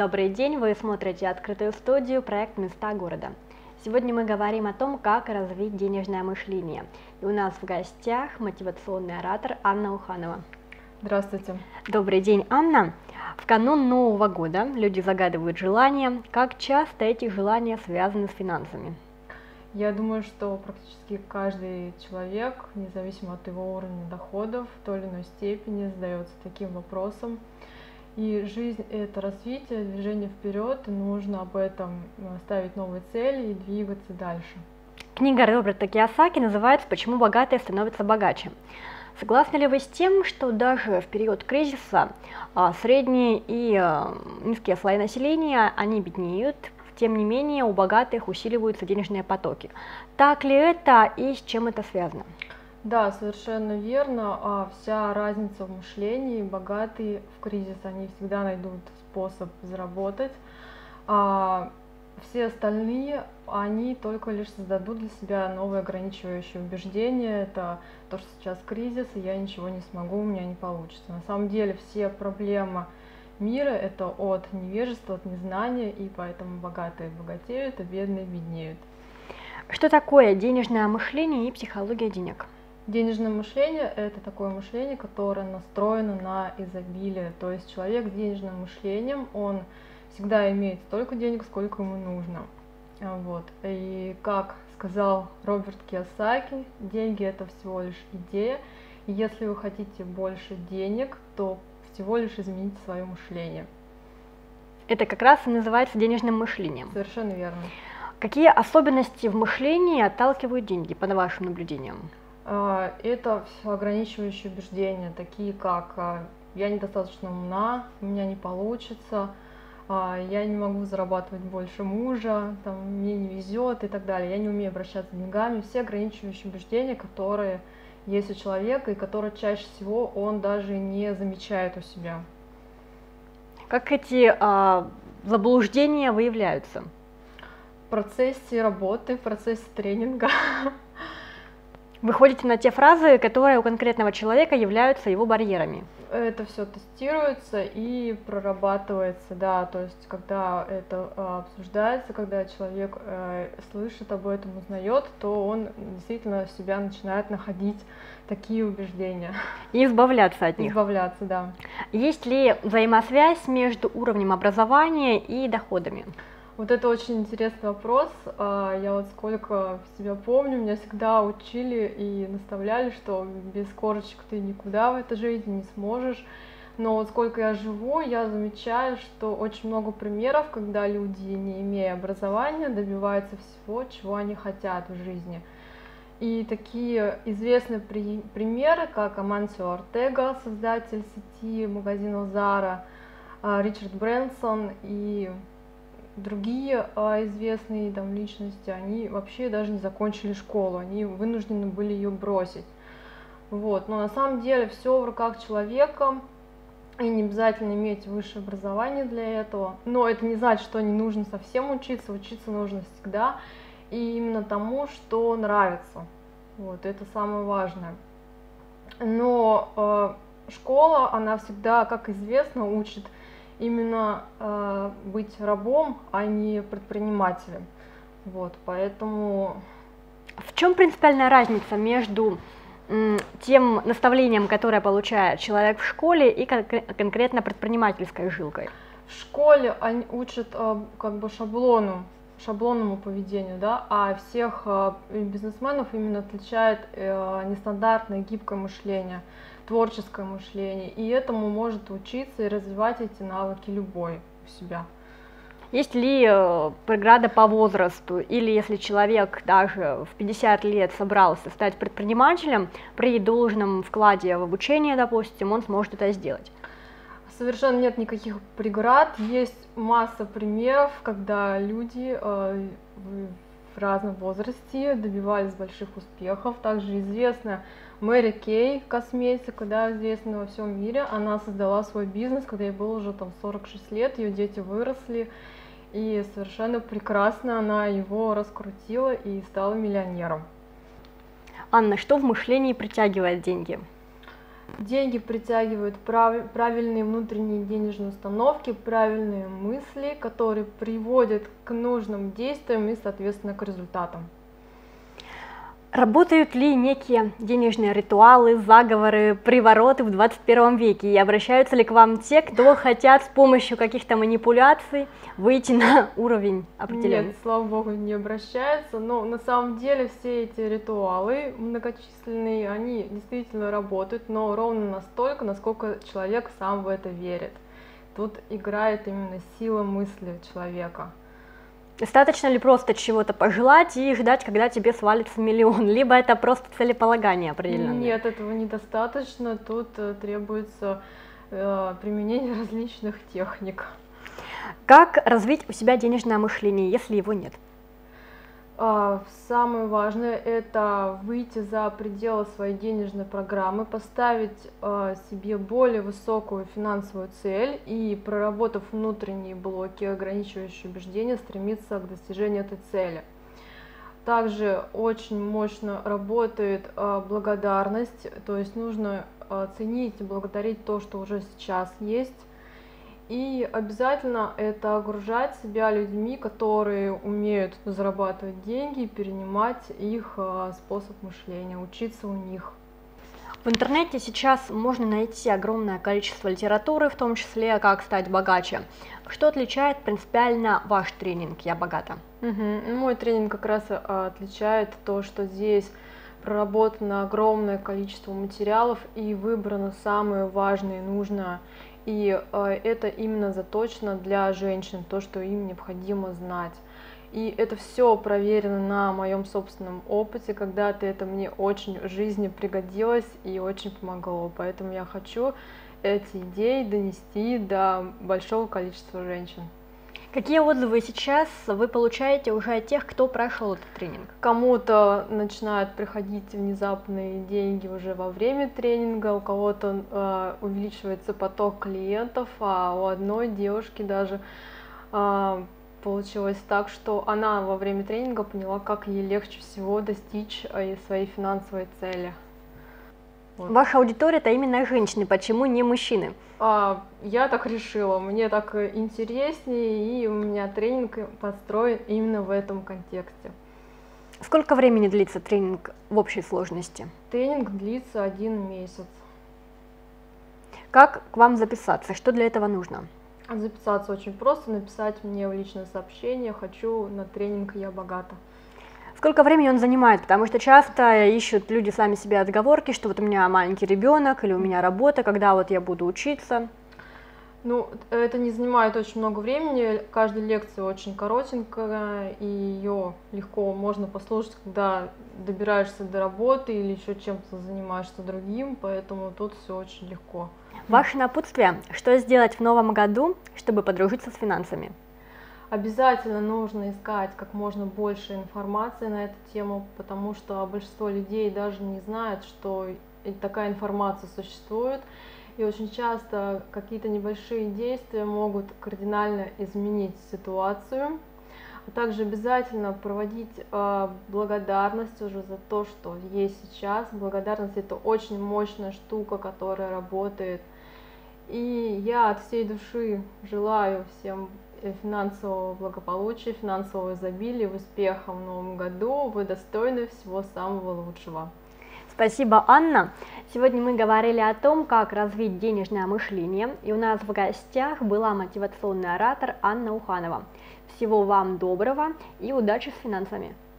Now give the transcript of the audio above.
Добрый день, вы смотрите открытую студию, проект «Места города». Сегодня мы говорим о том, как развить денежное мышление. И у нас в гостях мотивационный оратор Анна Уханова. Здравствуйте. Добрый день, Анна. В канун Нового года люди загадывают желания. Как часто эти желания связаны с финансами? Я думаю, что практически каждый человек, независимо от его уровня доходов, в той или иной степени задается таким вопросом. И жизнь — это развитие, движение вперед, и нужно об этом ставить новые цели и двигаться дальше. Книга Роберта Кийосаки называется «Почему богатые становятся богаче». Согласны ли вы с тем, что даже в период кризиса средние и низкие слои населения, они беднеют, тем не менее у богатых усиливаются денежные потоки? Так ли это и с чем это связано? Да, совершенно верно. Вся разница в мышлении. Богатые в кризис, они всегда найдут способ заработать. Все остальные, они только лишь создадут для себя новые ограничивающие убеждения. Это то, что сейчас кризис, и я ничего не смогу, у меня не получится. На самом деле все проблемы мира — это от невежества, от незнания, и поэтому богатые богатеют, а бедные беднеют. Что такое денежное мышление и психология денег? Денежное мышление — это такое мышление, которое настроено на изобилие. То есть человек с денежным мышлением, он всегда имеет столько денег, сколько ему нужно. Вот. И как сказал Роберт Кийосаки, деньги — это всего лишь идея. И если вы хотите больше денег, то всего лишь измените свое мышление. Это как раз и называется денежным мышлением. Совершенно верно. Какие особенности в мышлении отталкивают деньги, по вашим наблюдениям? Это ограничивающие убеждения, такие как «я недостаточно умна», «у меня не получится», «я не могу зарабатывать больше мужа», там, «мне не везет» и так далее, «я не умею обращаться с деньгами». Все ограничивающие убеждения, которые есть у человека и которые чаще всего он даже не замечает у себя. Как эти заблуждения выявляются? В процессе работы, в процессе тренинга. Вы ходите на те фразы, которые у конкретного человека являются его барьерами. Это все тестируется и прорабатывается, да, то есть когда это обсуждается, когда человек слышит об этом, узнает, то он действительно себя начинает находить такие убеждения. И избавляться от них. Избавляться, да. Есть ли взаимосвязь между уровнем образования и доходами? Вот это очень интересный вопрос. Я вот сколько себя помню, меня всегда учили и наставляли, что без корочек ты никуда в этой жизни не сможешь. Но вот сколько я живу, я замечаю, что очень много примеров, когда люди, не имея образования, добиваются всего, чего они хотят в жизни. И такие известные примеры, как Амансио Ортега, создатель сети магазинов Zara, Ричард Брэнсон и другие известные там личности, они вообще даже не закончили школу, они вынуждены были ее бросить. Вот. Но на самом деле все в руках человека, и не обязательно иметь высшее образование для этого. Но это не значит, что не нужно совсем учиться, учиться нужно всегда, и именно тому, что нравится. Вот. Это самое важное. Но школа, она всегда, как известно, учит именно быть рабом, а не предпринимателем. Вот, поэтому... В чем принципиальная разница между тем наставлением, которое получает человек в школе, и конкретно предпринимательской жилкой? В школе они учат как бы шаблонному поведению, да, а всех бизнесменов именно отличает нестандартное гибкое мышление, творческое мышление, и этому может учиться и развивать эти навыки любой у себя. Есть ли преграда по возрасту, или если человек даже в 50 лет собрался стать предпринимателем, при должном вкладе в обучение, допустим, он сможет это сделать? Совершенно нет никаких преград, есть масса примеров, когда люди в разном возрасте добивались больших успехов. Также известна Мэри Кей, косметика, да, известная во всем мире. Она создала свой бизнес, когда ей было уже там 46 лет, ее дети выросли, и совершенно прекрасно она его раскрутила и стала миллионером. Анна, что в мышлении притягивает деньги? Деньги притягивают правильные внутренние денежные установки, правильные мысли, которые приводят к нужным действиям и, соответственно, к результатам. Работают ли некие денежные ритуалы, заговоры, привороты в 21 веке? И обращаются ли к вам те, кто хотят с помощью каких-то манипуляций выйти на уровень определенный? Нет, слава богу, не обращаются, но на самом деле все эти ритуалы многочисленные, они действительно работают, но ровно настолько, насколько человек сам в это верит. Тут играет именно сила мысли человека. Достаточно ли просто чего-то пожелать и ждать, когда тебе свалится миллион, либо это просто целеполагание определенное? Нет, этого недостаточно, тут требуется применение различных техник. Как развить у себя денежное мышление, если его нет? Самое важное – это выйти за пределы своей денежной программы, поставить себе более высокую финансовую цель и, проработав внутренние блоки, ограничивающие убеждения, стремиться к достижению этой цели. Также очень мощно работает благодарность, то есть нужно ценить и благодарить то, что уже сейчас есть. И обязательно это окружать себя людьми, которые умеют зарабатывать деньги, перенимать их способ мышления, учиться у них. В интернете сейчас можно найти огромное количество литературы, в том числе «Как стать богаче». Что отличает принципиально ваш тренинг «Я богата»? Мой тренинг как раз отличает то, что здесь проработано огромное количество материалов и выбрано самое важное и нужное. И это именно заточено для женщин, то, что им необходимо знать. И это все проверено на моем собственном опыте, когда-то это мне очень в жизни пригодилось и очень помогло. Поэтому я хочу эти идеи донести до большого количества женщин. Какие отзывы сейчас вы получаете уже от тех, кто прошел этот тренинг? Кому-то начинают приходить внезапные деньги уже во время тренинга, у кого-то увеличивается поток клиентов, а у одной девушки даже получилось так, что она во время тренинга поняла, как ей легче всего достичь своей финансовой цели. Вот. Ваша аудитория – это именно женщины, почему не мужчины? Я так решила, мне так интереснее, и у меня тренинг построен именно в этом контексте. Сколько времени длится тренинг в общей сложности? Тренинг длится 1 месяц. Как к вам записаться? Что для этого нужно? Записаться очень просто, написать мне в личное сообщение «Хочу на тренинг «Я богата». Сколько времени он занимает? Потому что часто ищут люди сами себе отговорки, что вот у меня маленький ребенок или у меня работа, когда вот я буду учиться. Ну, это не занимает очень много времени, каждая лекция очень коротенькая, и ее легко можно послушать, когда добираешься до работы или еще чем-то занимаешься другим, поэтому тут все очень легко. Ваше напутствие, что сделать в новом году, чтобы подружиться с финансами? Обязательно нужно искать как можно больше информации на эту тему, потому что большинство людей даже не знает, что такая информация существует. И очень часто какие-то небольшие действия могут кардинально изменить ситуацию. А также обязательно проводить благодарность уже за то, что есть сейчас. Благодарность – это очень мощная штука, которая работает. И я от всей души желаю всем финансового благополучия, финансового изобилия, успеха в новом году. Вы достойны всего самого лучшего. Спасибо, Анна. Сегодня мы говорили о том, как развить денежное мышление, и у нас в гостях была мотивационный оратор Анна Уханова. Всего вам доброго и удачи с финансами!